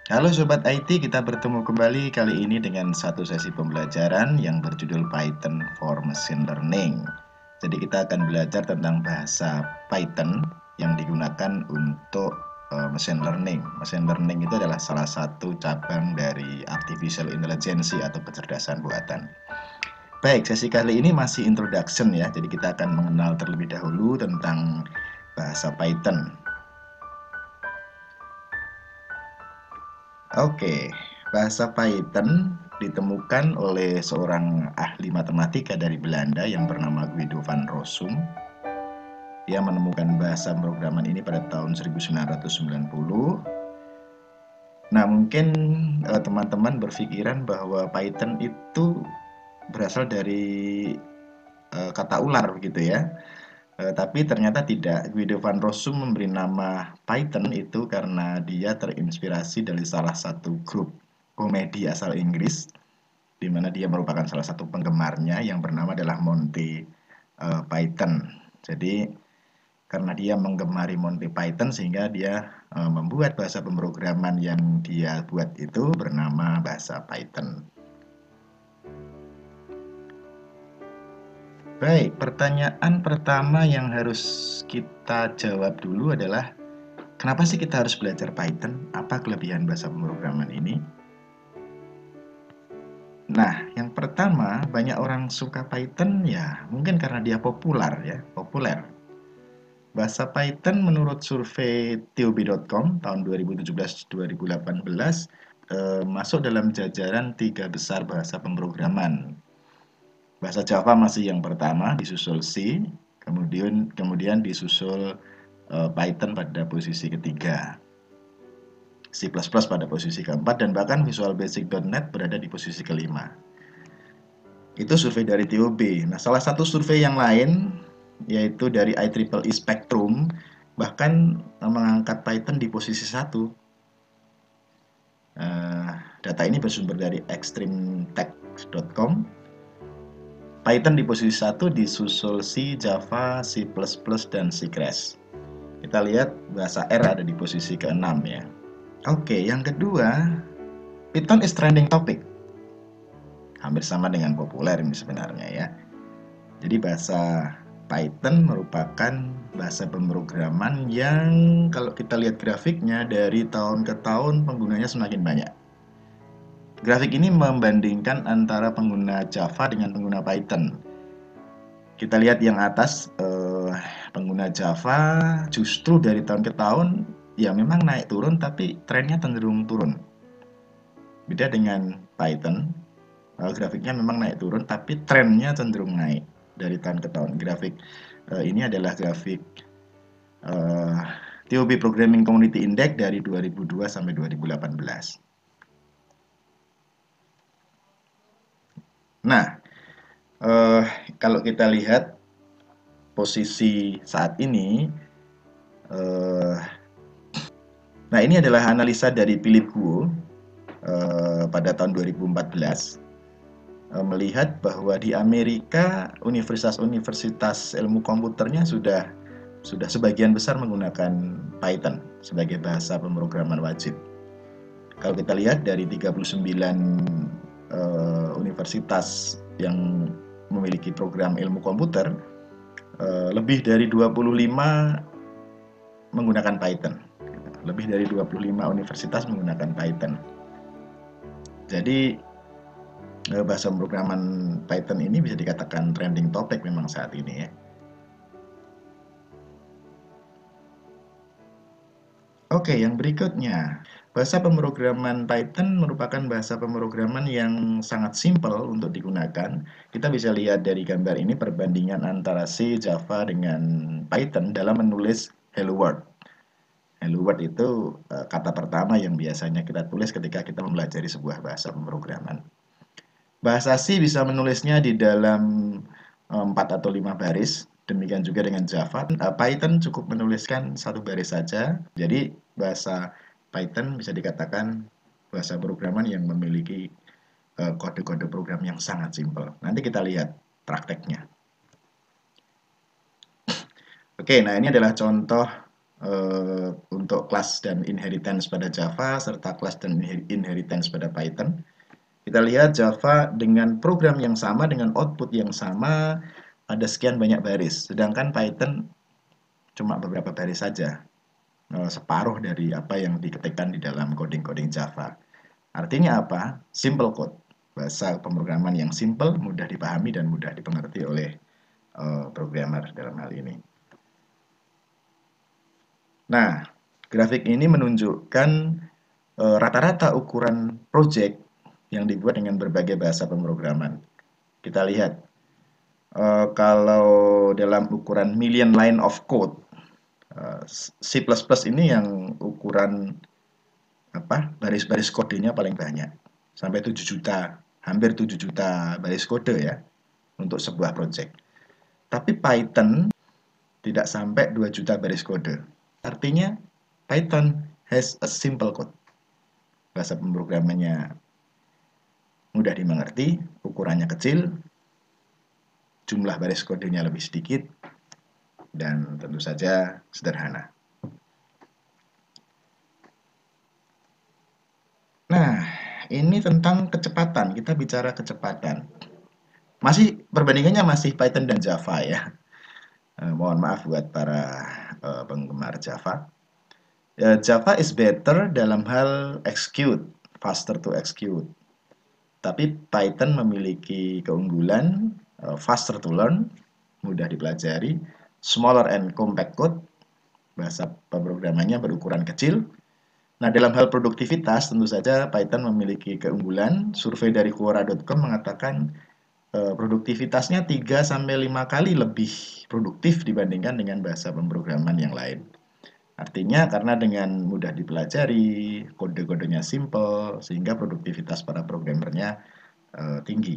Halo Sobat IT, kita bertemu kembali kali ini dengan satu sesi pembelajaran yang berjudul Python for Machine Learning. Jadi kita akan belajar tentang bahasa Python yang digunakan untuk machine learning. Machine learning itu adalah salah satu cabang dari artificial intelligence atau kecerdasan buatan. Baik, sesi kali ini masih introduction ya. Jadi kita akan mengenal terlebih dahulu tentang bahasa Python. Oke, bahasa Python ditemukan oleh seorang ahli matematika dari Belanda yang bernama Guido van Rossum. Dia menemukan bahasa pemrograman ini pada tahun 1990. Nah, mungkin teman-teman berpikiran bahwa Python itu berasal dari kata ular begitu ya. Tapi ternyata tidak. Guido van Rossum memberi nama Python itu karena dia terinspirasi dari salah satu grup komedi asal Inggris, di mana dia merupakan salah satu penggemarnya yang bernama adalah Monty Python. Jadi karena dia menggemari Monty Python sehingga dia membuat bahasa pemrograman yang dia buat itu bernama bahasa Python. Baik, pertanyaan pertama yang harus kita jawab dulu adalah kenapa sih kita harus belajar Python? Apa kelebihan bahasa pemrograman ini? Nah, yang pertama, banyak orang suka Python ya mungkin karena dia populer. Bahasa Python menurut survei TOB.com tahun 2017-2018 masuk dalam jajaran 3 besar bahasa pemrograman. Bahasa Java masih yang pertama, disusul C, kemudian disusul Python pada posisi ketiga, C++ pada posisi keempat, dan bahkan Visual Basic.NET berada di posisi kelima. Itu survei dari TOB. Nah, salah satu survei yang lain, yaitu dari IEEE Spectrum, bahkan mengangkat Python di posisi 1. Data ini bersumber dari extremetech.com. Python di posisi 1 disusul C, Java, C++, dan C Crash. Kita lihat bahasa R ada di posisi ke-6 ya. Oke, yang kedua, Python is trending topic. Hampir sama dengan populer ini sebenarnya ya. Jadi bahasa Python merupakan bahasa pemrograman yang kalau kita lihat grafiknya dari tahun ke tahun penggunanya semakin banyak. Grafik ini membandingkan antara pengguna Java dengan pengguna Python. Kita lihat yang atas, pengguna Java justru dari tahun ke tahun ya memang naik turun tapi trennya cenderung turun. Beda dengan Python, grafiknya memang naik turun tapi trennya cenderung naik dari tahun ke tahun. Grafik ini adalah grafik TOB Programming Community Index dari 2002 sampai 2018. Nah, kalau kita lihat posisi saat ini, nah ini adalah analisa dari Philip Guo pada tahun 2014, melihat bahwa di Amerika universitas-universitas ilmu komputernya sudah sebagian besar menggunakan Python sebagai bahasa pemrograman wajib. Kalau kita lihat dari 39 universitas yang memiliki program ilmu komputer, lebih dari 25 menggunakan Python. Lebih dari 25 universitas menggunakan Python. Jadi bahasa pemrograman Python ini bisa dikatakan trending topic memang saat ini ya. Oke, yang berikutnya. Bahasa pemrograman Python merupakan bahasa pemrograman yang sangat simpel untuk digunakan. Kita bisa lihat dari gambar ini perbandingan antara C, Java, dengan Python dalam menulis Hello World. Hello World itu kata pertama yang biasanya kita tulis ketika kita mempelajari sebuah bahasa pemrograman. Bahasa C bisa menulisnya di dalam 4 atau 5 baris. Demikian juga dengan Java. Python cukup menuliskan 1 baris saja. Jadi bahasa Python bisa dikatakan bahasa programan yang memiliki kode-kode program yang sangat simpel. Nanti kita lihat prakteknya. Oke, nah ini adalah contoh untuk kelas dan inheritance pada Java serta kelas dan inheritance pada Python. Kita lihat Java dengan program yang sama, dengan output yang sama, ada sekian banyak baris. Sedangkan Python cuma beberapa baris saja, separuh dari apa yang diketikkan di dalam coding-coding Java. Artinya apa? Simple code. Bahasa pemrograman yang simple, mudah dipahami dan mudah dipengerti oleh programmer dalam hal ini. Nah, grafik ini menunjukkan rata-rata ukuran project yang dibuat dengan berbagai bahasa pemrograman. Kita lihat, kalau dalam ukuran million line of code, C++ ini yang ukuran baris-baris kodenya paling banyak, sampai 7 juta, hampir 7 juta baris kode ya, untuk sebuah project. Tapi Python tidak sampai 2 juta baris kode. Artinya Python has a simple code. Bahasa pemrogramannya mudah dimengerti, ukurannya kecil, jumlah baris kodenya lebih sedikit, dan tentu saja sederhana. Nah, ini tentang kecepatan. Kita bicara kecepatan. Perbandingannya masih Python dan Java ya. Mohon maaf buat para penggemar Java. Java is better dalam hal execute, faster to execute. Tapi Python memiliki keunggulan faster to learn, mudah dipelajari, smaller and compact code, bahasa pemrogramannya berukuran kecil. Nah, dalam hal produktivitas tentu saja Python memiliki keunggulan. Survei dari Quora.com mengatakan produktivitasnya 3-5 kali lebih produktif dibandingkan dengan bahasa pemrograman yang lain. Artinya karena dengan mudah dipelajari, kode-kodenya simple, sehingga produktivitas para programmernya tinggi.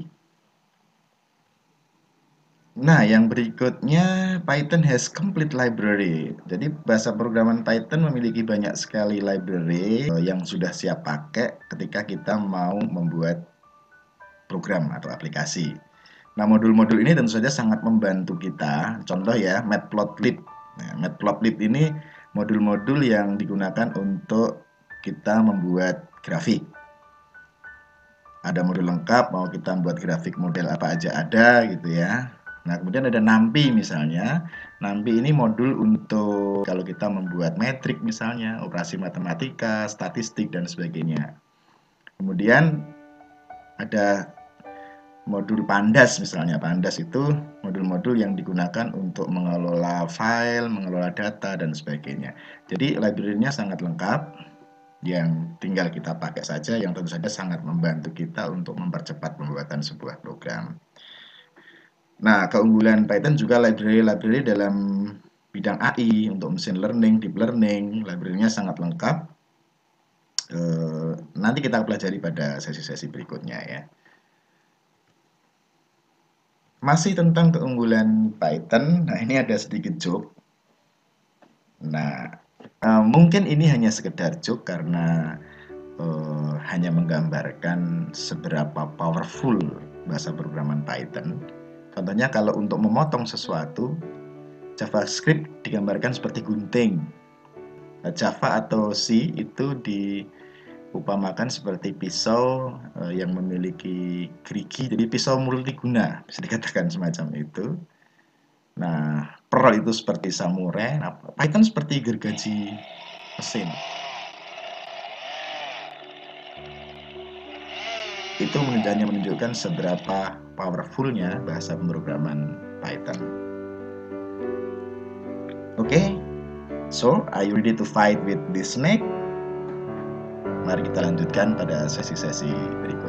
Nah, yang berikutnya, Python has complete library. Jadi bahasa programan Python memiliki banyak sekali library yang sudah siap pakai ketika kita mau membuat program atau aplikasi. Nah, modul-modul ini tentu saja sangat membantu kita. Contoh ya, Matplotlib. Nah, Matplotlib ini modul-modul yang digunakan untuk kita membuat grafik. Ada modul lengkap, mau kita membuat grafik model apa aja ada gitu ya. Nah, kemudian ada NumPy misalnya. NumPy ini modul untuk kalau kita membuat metrik misalnya, operasi matematika, statistik, dan sebagainya. Kemudian ada modul Pandas misalnya. Pandas itu modul-modul yang digunakan untuk mengelola file, mengelola data, dan sebagainya. Jadi library-nya sangat lengkap, yang tinggal kita pakai saja, yang tentu saja sangat membantu kita untuk mempercepat pembuatan sebuah program. Nah, keunggulan Python juga library-library dalam bidang AI, untuk machine learning, deep learning, library-nya sangat lengkap. Nanti kita pelajari pada sesi-sesi berikutnya ya. Masih tentang keunggulan Python, nah ini ada sedikit joke. Nah, mungkin ini hanya sekedar joke karena hanya menggambarkan seberapa powerful bahasa programan Python. Contohnya kalau untuk memotong sesuatu, JavaScript digambarkan seperti gunting. Java atau C itu diupamakan seperti pisau yang memiliki gerigi, jadi pisau multiguna, bisa dikatakan semacam itu. Nah, Perl itu seperti samurai, nah, Python seperti gergaji mesin. Itu hanya menunjukkan seberapa powerfulnya bahasa pemrograman Python. Oke, so are you ready to fight with this snake? Mari kita lanjutkan pada sesi-sesi berikutnya.